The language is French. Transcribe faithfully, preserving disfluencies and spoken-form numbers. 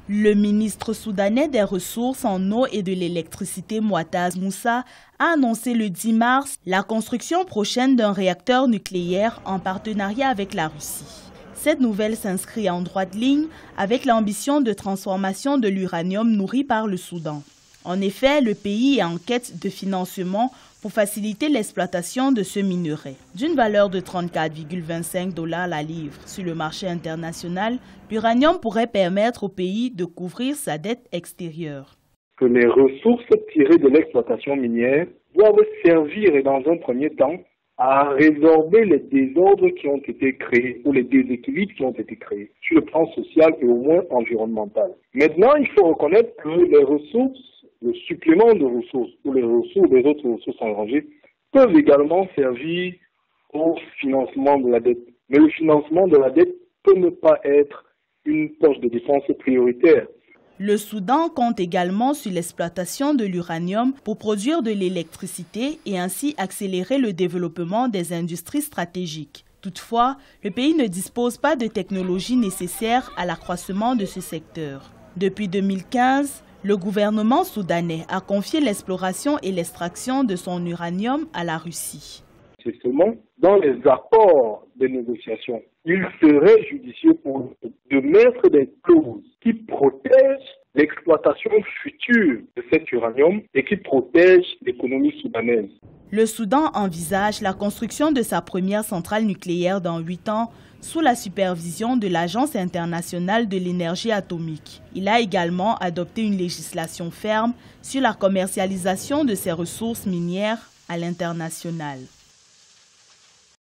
Le ministre soudanais des Ressources en eau et de l'électricité, Mouattaz Moussa, a annoncé le dix mars la construction prochaine d'un réacteur nucléaire en partenariat avec la Russie. Cette nouvelle s'inscrit en droite ligne avec l'ambition de transformation de l'uranium nourri par le Soudan. En effet, le pays est en quête de financement pour faciliter l'exploitation de ce minerai. D'une valeur de trente-quatre virgule vingt-cinq dollars la livre sur le marché international, l'uranium pourrait permettre au pays de couvrir sa dette extérieure. Que les ressources tirées de l'exploitation minière doivent servir, et dans un premier temps, à résorber les désordres qui ont été créés ou les déséquilibres qui ont été créés sur le plan social et au moins environnemental. Maintenant, il faut reconnaître que les ressources, le supplément de ressources ou les ressources des autres ressources engrangées peuvent également servir au financement de la dette. Mais le financement de la dette peut ne pas être une poche de dépenses prioritaire. Le Soudan compte également sur l'exploitation de l'uranium pour produire de l'électricité et ainsi accélérer le développement des industries stratégiques. Toutefois, le pays ne dispose pas de technologies nécessaires à l'accroissement de ce secteur. Depuis deux mille quinze, le gouvernement soudanais a confié l'exploration et l'extraction de son uranium à la Russie. C'est seulement dans les accords de négociation, il serait judicieux pour de mettre des clauses qui protègent l'exploitation future de cet uranium et qui protègent l'économie soudanaise. Le Soudan envisage la construction de sa première centrale nucléaire dans huit ans sous la supervision de l'Agence internationale de l'énergie atomique. Il a également adopté une législation ferme sur la commercialisation de ses ressources minières à l'international.